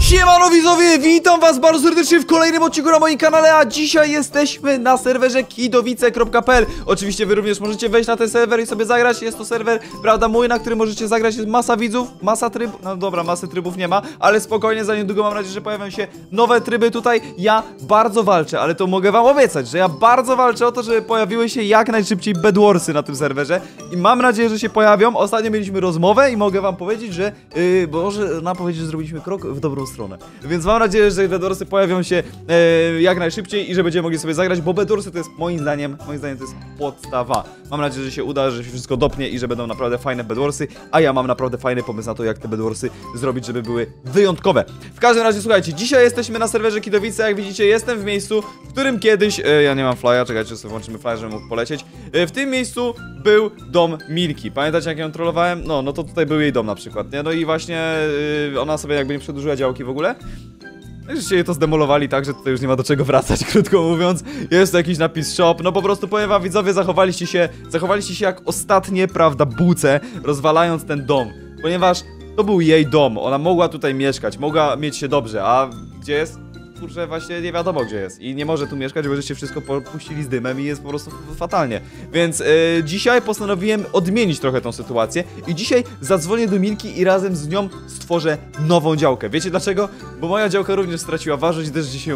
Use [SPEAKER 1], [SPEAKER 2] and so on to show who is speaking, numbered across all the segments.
[SPEAKER 1] Siemano widzowie, witam was bardzo serdecznie w kolejnym odcinku na moim kanale, a dzisiaj jesteśmy na serwerze kidowice.pl. Oczywiście wy również możecie wejść na ten serwer i sobie zagrać, jest to serwer, prawda, mój, na którym możecie zagrać, jest masa widzów, masa trybów, no dobra, masy trybów nie ma, ale spokojnie, za niedługo mam nadzieję, że pojawią się nowe tryby tutaj. Ja bardzo walczę, ale to mogę wam obiecać, że ja bardzo walczę o to, żeby pojawiły się jak najszybciej bedwarsy na tym serwerze i mam nadzieję, że się pojawią. Ostatnio mieliśmy rozmowę i mogę wam powiedzieć, że można powiedzieć, że zrobiliśmy krok w dobrą stronę. Więc mam nadzieję, że bedwarsy pojawią się jak najszybciej i że będziemy mogli sobie zagrać, bo bedwarsy to jest moim zdaniem to jest podstawa. Mam nadzieję, że się uda, że się wszystko dopnie i że będą naprawdę fajne bedwarsy, a ja mam naprawdę fajny pomysł na to, jak te bedwarsy zrobić, żeby były wyjątkowe. W każdym razie, słuchajcie, dzisiaj jesteśmy na serwerze Kidowice, jak widzicie, jestem w miejscu, w którym kiedyś, ja nie mam flya, czekajcie, sobie włączymy flyer, żebym mógł polecieć. W tym miejscu był dom Milki. Pamiętacie, jak ją trollowałem? No to tutaj był jej dom na przykład, nie? No i właśnie ona sobie jakby nie przedłużyła działki w ogóle. Żeście je to zdemolowali tak, że tutaj już nie ma do czego wracać, krótko mówiąc. Jest to jakiś napis shop, no po prostu powiem wam, widzowie, zachowaliście się jak ostatnie, prawda, buce, rozwalając ten dom. Ponieważ to był jej dom, ona mogła tutaj mieszkać, mogła mieć się dobrze, a gdzie jest? Kurczę, właśnie nie wiadomo gdzie jest i nie może tu mieszkać, bo żeście wszystko puścili z dymem i jest po prostu fatalnie. Więc dzisiaj postanowiłem odmienić trochę tą sytuację i dzisiaj zadzwonię do Milki i razem z nią stworzę nową działkę. Wiecie dlaczego? Bo moja działka również straciła ważność i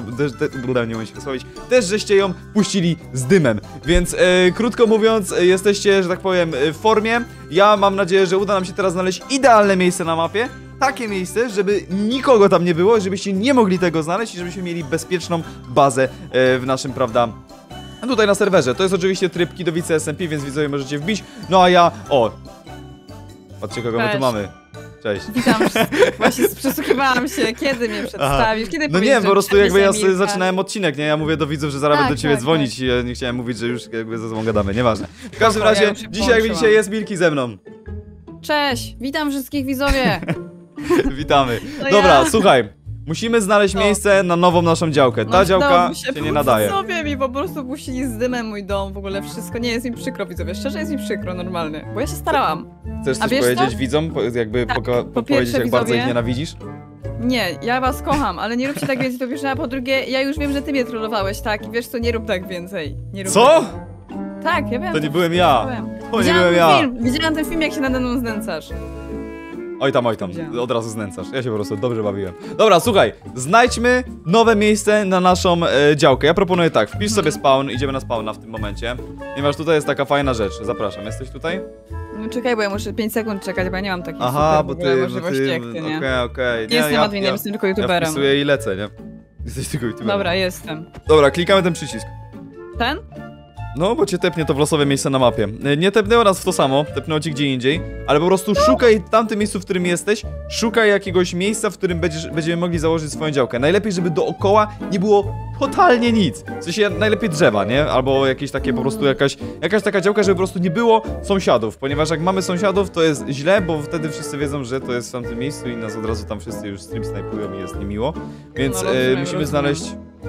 [SPEAKER 1] też żeście ją puścili z dymem. Więc krótko mówiąc, jesteście, że tak powiem, w formie. Ja mam nadzieję, że uda nam się teraz znaleźć idealne miejsce na mapie. Takie miejsce, żeby nikogo tam nie było, żebyście nie mogli tego znaleźć i żebyśmy mieli bezpieczną bazę w naszym, prawda, tutaj na serwerze. To jest oczywiście tryb Kidowice SMP, więc widzowie możecie wbić. No a ja... O! Patrzcie, kogo my tu mamy. Cześć.
[SPEAKER 2] Witam. Właśnie przesłuchiwałam się, kiedy mnie przedstawisz, kiedy
[SPEAKER 1] no nie, po prostu jakby ja sobie zaczynałem odcinek, nie? Ja mówię do widzów, że zaraz będę do ciebie dzwonić i ja nie chciałem mówić, że już jakby ze sobą gadamy, nieważne. W każdym razie, dzisiaj jak widzicie jest Milki ze mną.
[SPEAKER 2] Cześć, witam wszystkich widzowie.
[SPEAKER 1] Witamy. Dobra, słuchaj. Musimy znaleźć miejsce na nową naszą działkę. Ta działka się nie nadaje.
[SPEAKER 2] Widzowie mi po prostu puścili z dymem mój dom, w ogóle wszystko. Nie, jest mi przykro, widzowie. Szczerze jest mi przykro, normalnie. Bo ja się starałam.
[SPEAKER 1] Chcesz coś powiedzieć widzom? Jakby powiedzieć, jak bardzo ich nienawidzisz?
[SPEAKER 2] Nie, ja was kocham, ale nie róbcie tak więcej, to pierwsze, a po drugie, ja już wiem, że ty mnie trollowałeś, tak? I wiesz co, nie rób tak więcej. Nie rób
[SPEAKER 1] co?
[SPEAKER 2] Tak, ja wiem.
[SPEAKER 1] To nie byłem ja. To nie byłem ja.
[SPEAKER 2] Widziałam ten film, jak się nade mną znęcasz.
[SPEAKER 1] Oj tam, od razu znęcasz. Ja się po prostu dobrze bawiłem. Dobra, słuchaj, znajdźmy nowe miejsce na naszą działkę. Ja proponuję tak, wpisz sobie spawn, idziemy na spawna w tym momencie. Ponieważ tutaj jest taka fajna rzecz. Zapraszam, jesteś tutaj?
[SPEAKER 2] No czekaj, bo ja muszę 5 sekund czekać, bo ja nie mam takiej
[SPEAKER 1] możliwości
[SPEAKER 2] jak ty, nie?
[SPEAKER 1] Okej.
[SPEAKER 2] Nie jestem adminem, jestem tylko youtuberem.
[SPEAKER 1] Ja wpisuję i lecę, nie? Jesteś tylko youtuberem.
[SPEAKER 2] Dobra, jestem.
[SPEAKER 1] Dobra, klikamy ten przycisk.
[SPEAKER 2] Ten?
[SPEAKER 1] No, bo cię tepnie to w losowe miejsce na mapie. Nie tepnęło nas w to samo, tepnęło ci gdzie indziej, ale po prostu szukaj w tamtym miejscu, w którym jesteś, szukaj jakiegoś miejsca, w którym będziemy mogli założyć swoją działkę. Najlepiej, żeby dookoła nie było totalnie nic. W sensie najlepiej drzewa, nie? Albo jakieś takie po prostu jakaś taka działka, żeby po prostu nie było sąsiadów, ponieważ jak mamy sąsiadów, to jest źle, bo wtedy wszyscy wiedzą, że to jest w tamtym miejscu i nas od razu tam wszyscy już stream snajpują i jest niemiło. Więc musimy znaleźć...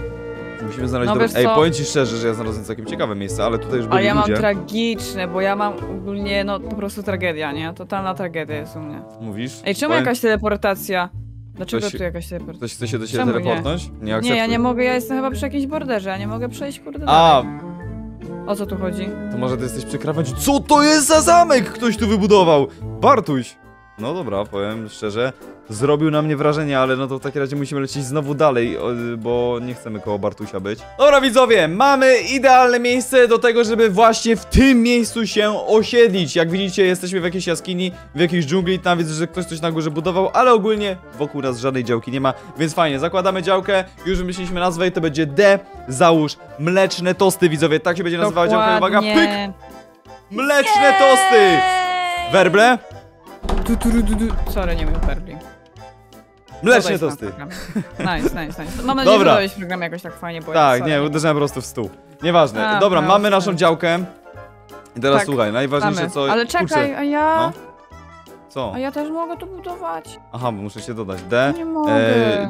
[SPEAKER 1] Ej, powiem ci szczerze, że ja znalazłem całkiem ciekawe miejsce, ale tutaj już byli ludzie.
[SPEAKER 2] A ja mam tragiczne, bo ja mam ogólnie, no po prostu tragedia, nie? Totalna tragedia jest u mnie.
[SPEAKER 1] Mówisz?
[SPEAKER 2] Ej, czemu jakaś teleportacja? Dlaczego tu jakaś teleportacja?
[SPEAKER 1] Ktoś chce się do ciebie teleportnąć?
[SPEAKER 2] Nie, ja nie mogę, ja jestem chyba przy jakimś borderze, ja nie mogę przejść, kurde,
[SPEAKER 1] dalej.
[SPEAKER 2] O co tu chodzi?
[SPEAKER 1] To może ty jesteś przy krawędzi. Co to jest za zamek ktoś tu wybudował? Bartuś! No dobra, powiem szczerze, zrobił na mnie wrażenie, ale no to w takim razie musimy lecieć znowu dalej, bo nie chcemy koło Bartusia być. Dobra widzowie, mamy idealne miejsce do tego, żeby właśnie w tym miejscu się osiedlić. Jak widzicie, jesteśmy w jakiejś jaskini, w jakiejś dżungli, tam widzę, że ktoś coś na górze budował, ale ogólnie wokół nas żadnej działki nie ma, więc fajnie, zakładamy działkę, już wymyśliliśmy nazwę i to będzie załóż mleczne tosty, widzowie, tak się będzie nazywała działka, uwaga, pyk! Mleczne tosty! Werble?
[SPEAKER 2] Sorry, nie wiem, werbli.
[SPEAKER 1] Mleczne tosty.
[SPEAKER 2] Nice. Mam nadzieję, że dodałeś program jakoś tak fajnie, bo
[SPEAKER 1] tak, nie, uderzyłem po prostu w stół. Nieważne. Dobra, mamy naszą działkę. I teraz słuchaj, najważniejsze co...
[SPEAKER 2] Ale czekaj, a ja...
[SPEAKER 1] No. Co?
[SPEAKER 2] A ja też mogę to budować.
[SPEAKER 1] Aha, bo muszę się dodać.
[SPEAKER 2] Nie mogę.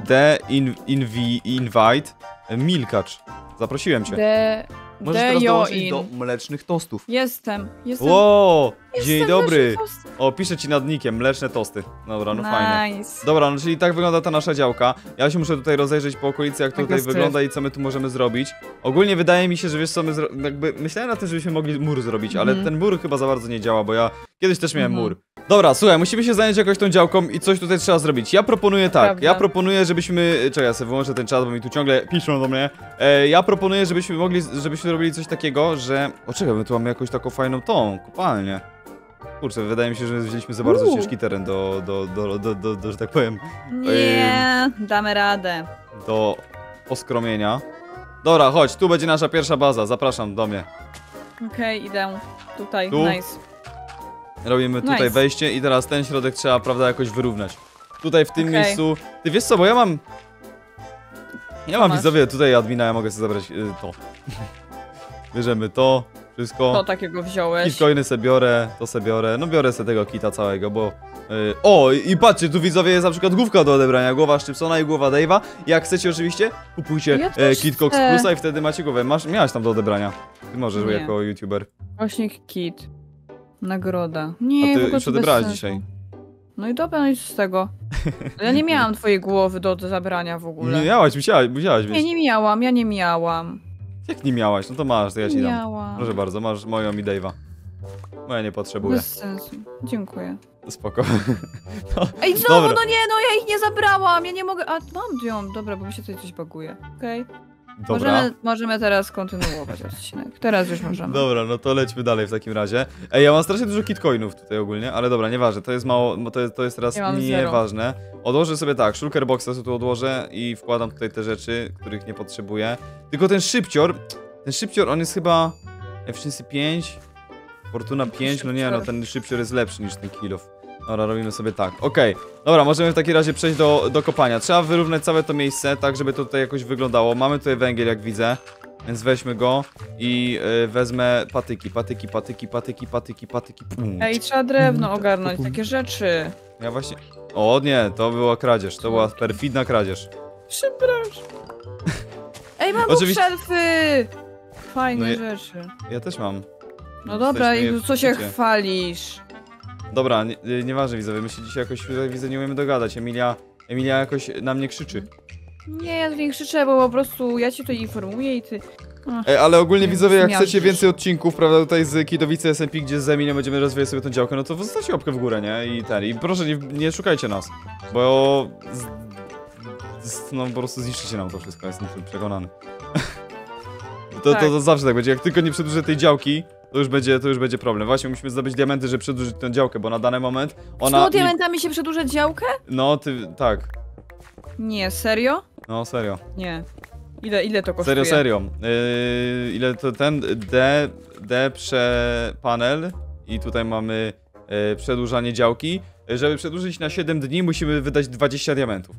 [SPEAKER 1] Invite Milkacz. Zaprosiłem cię. Możesz teraz dołączyć do mlecznych tostów.
[SPEAKER 2] Jestem.
[SPEAKER 1] Wow! Dzień dobry. O, piszę ci nad nikiem, mleczne tosty. Dobra, no fajnie.
[SPEAKER 2] Nice.
[SPEAKER 1] Dobra, no czyli tak wygląda ta nasza działka. Ja się muszę tutaj rozejrzeć po okolicy, jak to
[SPEAKER 2] Mega
[SPEAKER 1] tutaj
[SPEAKER 2] styl.
[SPEAKER 1] wygląda i co my tu możemy zrobić. Ogólnie wydaje mi się, że wiesz co, jakby myślałem na tym, żebyśmy mogli mur zrobić, ale ten mur chyba za bardzo nie działa, bo ja kiedyś też miałem mur. Dobra, słuchaj, musimy się zająć jakoś tą działką i coś tutaj trzeba zrobić. Ja proponuję tak,
[SPEAKER 2] Prawda.
[SPEAKER 1] ja proponuję, żebyśmy... Czekaj, ja sobie wyłączę ten czat, bo mi tu ciągle piszą do mnie. Ja proponuję, żebyśmy robili coś takiego, że... O, czekaj, my tu mamy jakąś taką fajną kopalnię. Kurczę, wydaje mi się, że wzięliśmy za bardzo ciężki teren do że tak powiem,
[SPEAKER 2] Nie, damy radę.
[SPEAKER 1] do poskromienia. Dobra, chodź, tu będzie nasza pierwsza baza, zapraszam do mnie.
[SPEAKER 2] Okej, idę. Tutaj,
[SPEAKER 1] Tu?
[SPEAKER 2] nice.
[SPEAKER 1] Robimy tutaj
[SPEAKER 2] Nice.
[SPEAKER 1] wejście i teraz ten środek trzeba, prawda, jakoś wyrównać. Tutaj w tym
[SPEAKER 2] Okej.
[SPEAKER 1] miejscu... Ty wiesz co, bo ja mam... Ja mam
[SPEAKER 2] masz?
[SPEAKER 1] widzowie, tutaj admina, ja mogę sobie zabrać to. Bierzemy to, wszystko.
[SPEAKER 2] To takiego wziąłeś.
[SPEAKER 1] Kitcoiny se biorę, to se biorę. No biorę se tego kita całego, bo... O, i patrzcie, tu widzowie jest na przykład główka do odebrania, głowa Szczypsona i głowa Dave'a. Jak chcecie oczywiście, kupujcie
[SPEAKER 2] Ja też
[SPEAKER 1] Kitcox
[SPEAKER 2] chcę.
[SPEAKER 1] Plusa i wtedy macie głowę. Miałaś tam do odebrania. Ty możesz
[SPEAKER 2] Nie.
[SPEAKER 1] jako youtuber.
[SPEAKER 2] Właśnie kit. Nagroda. Nie,
[SPEAKER 1] A
[SPEAKER 2] w
[SPEAKER 1] ty
[SPEAKER 2] ogóle
[SPEAKER 1] już
[SPEAKER 2] to bez
[SPEAKER 1] odebrałaś
[SPEAKER 2] sensu.
[SPEAKER 1] dzisiaj.
[SPEAKER 2] No i dobra, no i co z tego? Ja nie miałam twojej głowy do zabrania w ogóle.
[SPEAKER 1] Nie miałaś, musiałaś
[SPEAKER 2] Nie,
[SPEAKER 1] mieć.
[SPEAKER 2] nie miałam, ja nie miałam.
[SPEAKER 1] Jak nie miałaś? No to masz, to ja ci
[SPEAKER 2] Nie
[SPEAKER 1] dam.
[SPEAKER 2] miałam.
[SPEAKER 1] Proszę bardzo, masz moją i Dave'a. Moja nie potrzebuję.
[SPEAKER 2] Bez sensu. Dziękuję.
[SPEAKER 1] Spoko.
[SPEAKER 2] Ej, znowu,
[SPEAKER 1] Dobra.
[SPEAKER 2] no nie, no ja ich nie zabrałam, ja nie mogę. A mam ją, dobra, bo mi się tutaj coś baguje. Okej.
[SPEAKER 1] Dobra.
[SPEAKER 2] Możemy teraz kontynuować odcinek. Teraz już możemy.
[SPEAKER 1] Dobra, no to lećmy dalej w takim razie. Ej, ja mam strasznie dużo kitcoinów tutaj ogólnie, ale dobra, nieważne, to jest mało, to jest teraz
[SPEAKER 2] Ja mam zero.
[SPEAKER 1] nieważne. Odłożę sobie tak, shulker boxa sobie tu odłożę i wkładam tutaj te rzeczy, których nie potrzebuję. Tylko ten szybcior on jest chyba efficiency 5, fortuna 5, no nie, no ten szybcior jest lepszy niż ten kill off. Dobra, robimy sobie tak, okej. Dobra, możemy w takim razie przejść do kopania. Trzeba wyrównać całe to miejsce, tak żeby to tutaj jakoś wyglądało. Mamy tutaj węgiel, jak widzę, więc weźmy go i wezmę patyki.
[SPEAKER 2] Ej, trzeba drewno ogarnąć, takie rzeczy.
[SPEAKER 1] Ja właśnie... O nie, to była kradzież, to była perfidna kradzież.
[SPEAKER 2] Przepraszam. Ej, mam
[SPEAKER 1] Oczywiście-
[SPEAKER 2] szelfy! Fajne
[SPEAKER 1] No ja-
[SPEAKER 2] rzeczy.
[SPEAKER 1] Ja też mam.
[SPEAKER 2] No dobra,
[SPEAKER 1] Jesteśmy
[SPEAKER 2] i co się
[SPEAKER 1] wiecie.
[SPEAKER 2] chwalisz?
[SPEAKER 1] Dobra, nieważne widzowie, my się dzisiaj jakoś, widzę, nie umiemy dogadać. Emilia jakoś na mnie krzyczy.
[SPEAKER 2] Nie, ja tu nie krzyczę, bo po prostu ja cię tutaj informuję i ty...
[SPEAKER 1] Ale ogólnie
[SPEAKER 2] Nie,
[SPEAKER 1] widzowie, jak
[SPEAKER 2] zmiażdżysz.
[SPEAKER 1] chcecie więcej odcinków, prawda, tutaj z Kidowice SMP, gdzie z Emilią będziemy rozwijać sobie tą działkę, no to zostawcie łapkę w górę, nie? I proszę, nie szukajcie nas, bo... no po prostu zniszczycie nam to wszystko, jestem tym przekonany.
[SPEAKER 2] Tak.
[SPEAKER 1] To zawsze tak będzie, jak tylko nie przedłużę tej działki, to już będzie problem. Właśnie musimy zdobyć diamenty, żeby przedłużyć tę działkę, bo na dany moment ona...
[SPEAKER 2] Co, diamentami się przedłuża działkę?
[SPEAKER 1] No, tak.
[SPEAKER 2] Nie, serio?
[SPEAKER 1] No, serio.
[SPEAKER 2] Nie. Ile to kosztuje?
[SPEAKER 1] Serio. Ile to ten panel i tutaj mamy przedłużanie działki. Żeby przedłużyć na 7 dni, musimy wydać 20 diamentów.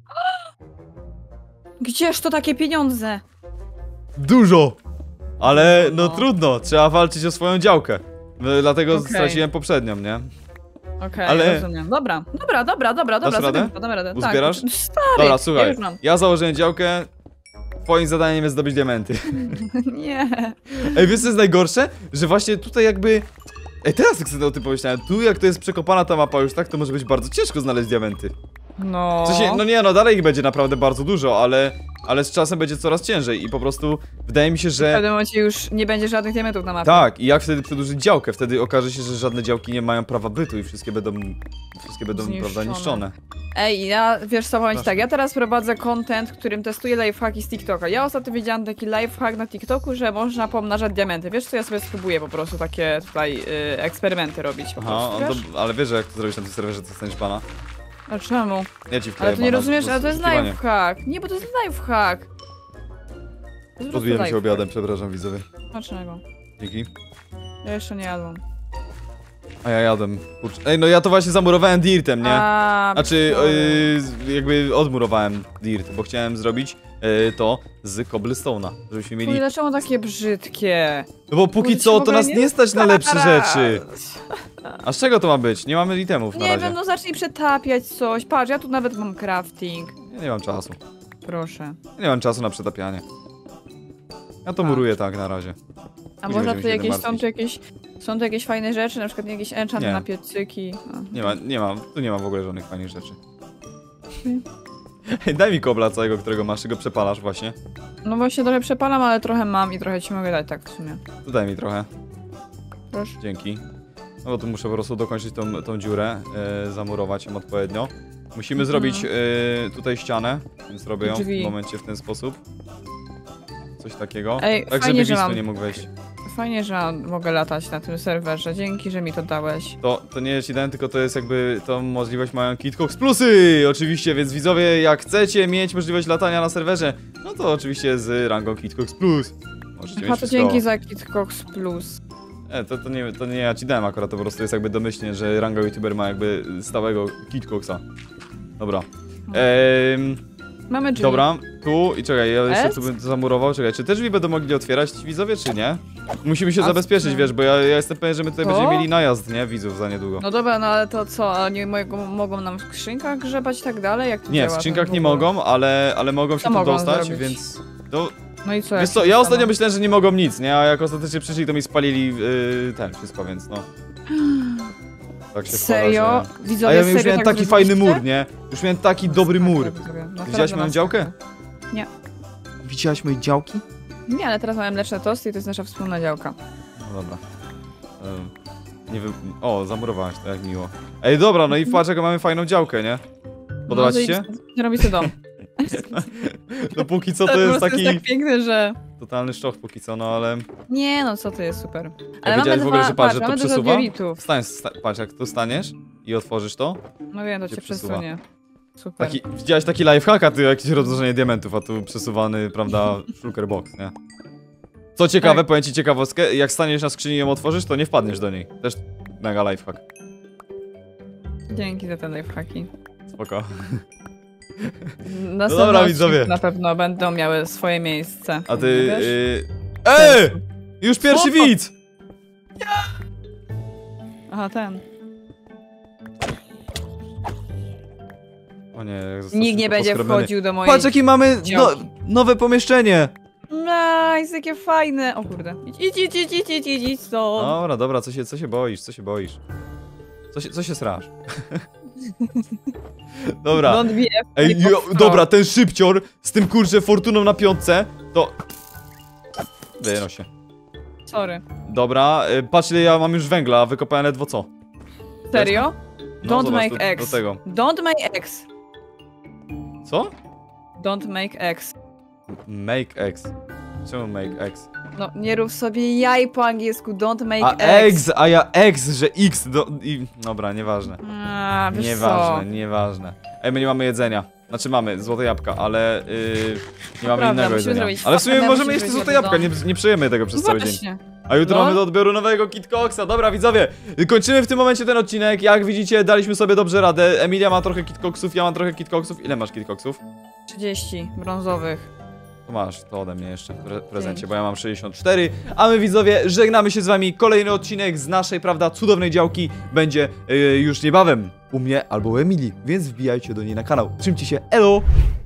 [SPEAKER 2] Gdzież to takie pieniądze?
[SPEAKER 1] Dużo! Ale no
[SPEAKER 2] No.
[SPEAKER 1] trudno, trzeba walczyć o swoją działkę. Dlatego
[SPEAKER 2] Okej.
[SPEAKER 1] straciłem poprzednią, nie?
[SPEAKER 2] Okej,
[SPEAKER 1] Ale-
[SPEAKER 2] rozumiem. Dobra. Damy
[SPEAKER 1] radę?
[SPEAKER 2] radę.
[SPEAKER 1] Uzbierasz?
[SPEAKER 2] Tak, stary,
[SPEAKER 1] Dobra,
[SPEAKER 2] ja
[SPEAKER 1] słuchaj,
[SPEAKER 2] już mam.
[SPEAKER 1] ja założyłem działkę, twoim zadaniem jest zdobyć diamenty.
[SPEAKER 2] Nie.
[SPEAKER 1] Ej, wiesz co jest najgorsze? Że właśnie tutaj jakby... Ej, teraz jak sobie o tym pomyślałem, tu jak to jest przekopana ta mapa już tak, to może być bardzo ciężko znaleźć diamenty.
[SPEAKER 2] No.
[SPEAKER 1] W sensie, no nie, no dalej ich będzie naprawdę bardzo dużo, ale z czasem będzie coraz ciężej i po prostu wydaje mi się,
[SPEAKER 2] W
[SPEAKER 1] że...
[SPEAKER 2] pewnym momencie już nie będzie żadnych diamentów na mapie.
[SPEAKER 1] Tak, i jak wtedy przedłużyć działkę? Wtedy okaże się, że żadne działki nie mają prawa bytu i wszystkie będą prawda, niszczone.
[SPEAKER 2] Ej, wiesz co, powiem ci
[SPEAKER 1] Proszę.
[SPEAKER 2] tak, ja teraz prowadzę content, którym testuję lifehacki z TikToka. Ja ostatnio widziałam taki lifehack na TikToku, że można pomnażać diamenty. Wiesz co, ja sobie spróbuję po prostu takie tutaj eksperymenty robić po
[SPEAKER 1] Aha,
[SPEAKER 2] prostu, wiesz?
[SPEAKER 1] ale wiesz, że jak to zrobić na tym serwerze, to dostaniesz bana?
[SPEAKER 2] A czemu?
[SPEAKER 1] Ja ci wkleję
[SPEAKER 2] Ale ty nie
[SPEAKER 1] bana,
[SPEAKER 2] rozumiesz,
[SPEAKER 1] po
[SPEAKER 2] ale to
[SPEAKER 1] prostu
[SPEAKER 2] jest
[SPEAKER 1] oszukiwanie.
[SPEAKER 2] lifehack. Nie, bo to jest lifehack. To jest po prostu
[SPEAKER 1] Podbijemy się
[SPEAKER 2] lifehack.
[SPEAKER 1] obiadem, przepraszam widzowie.
[SPEAKER 2] Smacznego.
[SPEAKER 1] Dzięki.
[SPEAKER 2] Ja jeszcze nie jadłam.
[SPEAKER 1] A ja jadłem, kurczę. Ej, no ja to właśnie zamurowałem dirtem, nie?
[SPEAKER 2] A,
[SPEAKER 1] Znaczy,
[SPEAKER 2] sorry.
[SPEAKER 1] jakby odmurowałem dirt, bo chciałem zrobić to z cobblestone'a, żebyśmy mieli...
[SPEAKER 2] Kurde, dlaczego takie brzydkie?
[SPEAKER 1] No bo póki
[SPEAKER 2] Kurde,
[SPEAKER 1] co
[SPEAKER 2] się w
[SPEAKER 1] to
[SPEAKER 2] ogóle
[SPEAKER 1] nas nie stać na lepsze
[SPEAKER 2] starać.
[SPEAKER 1] rzeczy. A z czego to ma być? Nie mamy itemów na
[SPEAKER 2] Nie
[SPEAKER 1] razie.
[SPEAKER 2] wiem, no zacznij przetapiać coś. Patrz, ja tu nawet mam crafting.
[SPEAKER 1] Ja nie mam czasu.
[SPEAKER 2] Proszę.
[SPEAKER 1] Ja nie mam czasu na przetapianie. Ja to
[SPEAKER 2] A.
[SPEAKER 1] muruję tak na razie.
[SPEAKER 2] A
[SPEAKER 1] Później
[SPEAKER 2] można
[SPEAKER 1] będziemy
[SPEAKER 2] tu
[SPEAKER 1] się
[SPEAKER 2] jakieś,
[SPEAKER 1] tym
[SPEAKER 2] są tu jakieś Są tu jakieś fajne rzeczy, na przykład jakieś enchanty
[SPEAKER 1] Nie.
[SPEAKER 2] na piecyki.
[SPEAKER 1] Tu nie ma w ogóle żadnych fajnych rzeczy. Hej, daj mi kobla całego, którego masz, ty go przepalasz właśnie.
[SPEAKER 2] No właśnie trochę przepalam, ale trochę mam i trochę ci mogę dać tak w sumie.
[SPEAKER 1] Tu daj mi trochę.
[SPEAKER 2] Proszę.
[SPEAKER 1] Dzięki. No bo tu muszę po prostu dokończyć tą dziurę, zamurować ją odpowiednio. Musimy zrobić tutaj ścianę, więc robię ją w
[SPEAKER 2] Drzwi.
[SPEAKER 1] tym momencie w ten sposób. Coś takiego.
[SPEAKER 2] Ej,
[SPEAKER 1] Tak,
[SPEAKER 2] fajnie,
[SPEAKER 1] żeby
[SPEAKER 2] że
[SPEAKER 1] widz tu
[SPEAKER 2] mam.
[SPEAKER 1] nie mógł wejść.
[SPEAKER 2] Fajnie, że mogę latać na tym serwerze. Dzięki, że mi to dałeś.
[SPEAKER 1] To nie jest jeden, tylko to jest jakby tą możliwość mają KitCox Plusy! Oczywiście, więc widzowie, jak chcecie mieć możliwość latania na serwerze, no to oczywiście z rangą KitCox Plus. Możecie mieć
[SPEAKER 2] A to
[SPEAKER 1] wszystko.
[SPEAKER 2] dzięki za KitCox Plus.
[SPEAKER 1] To nie ja ci dałem akurat, to po prostu jest jakby domyślnie, że ranga youtuber ma jakby stałego KitCoxa. Dobra.
[SPEAKER 2] Mamy drzwi.
[SPEAKER 1] Dobra, tu i czekaj, ja jeszcze
[SPEAKER 2] S?
[SPEAKER 1] tu bym zamurował, czekaj, czy te drzwi będą mogli otwierać ci widzowie, czy nie? Musimy się
[SPEAKER 2] A
[SPEAKER 1] zabezpieczyć,
[SPEAKER 2] co?
[SPEAKER 1] wiesz, bo ja jestem pewien, że my tutaj
[SPEAKER 2] Co?
[SPEAKER 1] będziemy mieli najazd, nie? Widzów za niedługo.
[SPEAKER 2] No dobra, no ale to co? A nie mogą nam w skrzynkach grzebać i tak dalej? Jak to
[SPEAKER 1] Nie, w
[SPEAKER 2] działa
[SPEAKER 1] skrzynkach
[SPEAKER 2] ten
[SPEAKER 1] nie
[SPEAKER 2] w ogóle?
[SPEAKER 1] mogą, ale mogą się
[SPEAKER 2] Co
[SPEAKER 1] tu
[SPEAKER 2] mogą
[SPEAKER 1] dostać,
[SPEAKER 2] zrobić?
[SPEAKER 1] więc... To,
[SPEAKER 2] No i co?
[SPEAKER 1] wiesz
[SPEAKER 2] jak
[SPEAKER 1] co,
[SPEAKER 2] się
[SPEAKER 1] ja
[SPEAKER 2] dostaną?
[SPEAKER 1] ostatnio myślałem, że nie mogą nic, nie? A jak ostatecznie przyszli, to mi spalili ten wszystko, więc no... Tak się
[SPEAKER 2] Serio?
[SPEAKER 1] składa, że...
[SPEAKER 2] Widzowie,
[SPEAKER 1] A ja już
[SPEAKER 2] serio
[SPEAKER 1] miałem
[SPEAKER 2] tak
[SPEAKER 1] taki fajny
[SPEAKER 2] zrobiliście?
[SPEAKER 1] mur, nie? Już miałem taki dobry mur.
[SPEAKER 2] Naprawdę
[SPEAKER 1] Widziałaś moją działkę?
[SPEAKER 2] masakra. Nie.
[SPEAKER 1] Widziałaś moje działki?
[SPEAKER 2] Nie, ale teraz mamy mleczne tosty i to jest nasza wspólna działka.
[SPEAKER 1] No dobra. Nie wiem. O, zamurowałaś to, jak miło. Ej, dobra, no i patrz, jaką mamy fajną działkę, nie? Podoba ci się?
[SPEAKER 2] Nie robi sobie dom.
[SPEAKER 1] No póki co
[SPEAKER 2] To
[SPEAKER 1] to
[SPEAKER 2] po
[SPEAKER 1] jest
[SPEAKER 2] prostu
[SPEAKER 1] taki
[SPEAKER 2] jest tak piękny, że...
[SPEAKER 1] totalny szczoch póki co, no ale...
[SPEAKER 2] Nie no, co to jest super.
[SPEAKER 1] Ale wiedziałeś w ogóle, że patrz, że to
[SPEAKER 2] mamy dużo
[SPEAKER 1] przesuwa?
[SPEAKER 2] dioritów.
[SPEAKER 1] Patrz, jak tu staniesz i otworzysz to.
[SPEAKER 2] No wiem, to
[SPEAKER 1] Cię
[SPEAKER 2] cię
[SPEAKER 1] przesuwa.
[SPEAKER 2] przesunie. Super.
[SPEAKER 1] Widziałeś taki lifehacka, ty jakieś rozmnożenie diamentów, a tu przesuwany, prawda, shulker box, nie? Co ciekawe,
[SPEAKER 2] Tak.
[SPEAKER 1] powiem ci ciekawostkę, jak staniesz na skrzyni i ją otworzysz, to nie wpadniesz do niej. Też mega lifehack.
[SPEAKER 2] Dzięki za te lifehacki.
[SPEAKER 1] Spoko.
[SPEAKER 2] Następne
[SPEAKER 1] dobra,
[SPEAKER 2] odcinki
[SPEAKER 1] widzowie.
[SPEAKER 2] na pewno będą miały swoje miejsce.
[SPEAKER 1] A ty...
[SPEAKER 2] Wiesz?
[SPEAKER 1] Już pierwszy
[SPEAKER 2] Co?
[SPEAKER 1] widz!
[SPEAKER 2] Aha, ten.
[SPEAKER 1] O nie, jak został
[SPEAKER 2] Nikt nie
[SPEAKER 1] szybko
[SPEAKER 2] będzie
[SPEAKER 1] poskrobiony.
[SPEAKER 2] wchodził do mojej...
[SPEAKER 1] Patrz, jakie mamy
[SPEAKER 2] działki.
[SPEAKER 1] nowe pomieszczenie!
[SPEAKER 2] Nice, jakie fajne! O kurde. Idź, stąd.
[SPEAKER 1] Dobra, co się boisz, co się boisz? Co się srasz? Dobra.
[SPEAKER 2] Don't be a
[SPEAKER 1] Ej,
[SPEAKER 2] flip of frog.
[SPEAKER 1] dobra, ten szybcior z tym kurczę fortuną na piątce, to... Wyjeno się.
[SPEAKER 2] Sorry.
[SPEAKER 1] Dobra, patrz ile ja mam już węgla, a wykopałem ledwo co.
[SPEAKER 2] Serio?
[SPEAKER 1] No,
[SPEAKER 2] Don't
[SPEAKER 1] zobacz,
[SPEAKER 2] make
[SPEAKER 1] do
[SPEAKER 2] eggs.
[SPEAKER 1] tego.
[SPEAKER 2] Don't make eggs.
[SPEAKER 1] Co?
[SPEAKER 2] Don't make eggs.
[SPEAKER 1] Make eggs. Czemu make eggs?
[SPEAKER 2] No, nie rób sobie jaj po angielsku. Don't make
[SPEAKER 1] A
[SPEAKER 2] eggs.
[SPEAKER 1] eggs, a ja eggs, że x Dobra, nieważne.
[SPEAKER 2] A, wiesz
[SPEAKER 1] Nieważne. Ej, my nie mamy jedzenia. Znaczy mamy złote jabłka, ale nie mamy
[SPEAKER 2] prawda,
[SPEAKER 1] innego
[SPEAKER 2] musimy
[SPEAKER 1] jedzenia.
[SPEAKER 2] zrobić
[SPEAKER 1] Ale w sumie
[SPEAKER 2] fatę,
[SPEAKER 1] możemy
[SPEAKER 2] musimy
[SPEAKER 1] jeść te
[SPEAKER 2] zrobić
[SPEAKER 1] złote jabłka,
[SPEAKER 2] jedzonko.
[SPEAKER 1] nie przejemy tego przez
[SPEAKER 2] No
[SPEAKER 1] cały dzień.
[SPEAKER 2] właśnie.
[SPEAKER 1] A jutro
[SPEAKER 2] No.
[SPEAKER 1] mamy do odbioru nowego KitCoxa. Dobra, widzowie, kończymy w tym momencie ten odcinek. Jak widzicie, daliśmy sobie dobrze radę. Emilia ma trochę KitCoxów, ja mam trochę KitCoxów. Ile masz KitCoxów?
[SPEAKER 2] 30 brązowych.
[SPEAKER 1] To masz, to ode mnie jeszcze w prezencie, bo ja mam 64. A my, widzowie, żegnamy się z wami. Kolejny odcinek z naszej, prawda, cudownej działki będzie już niebawem u mnie albo u Emilii, więc wbijajcie do niej na kanał. Trzymcie się, elo!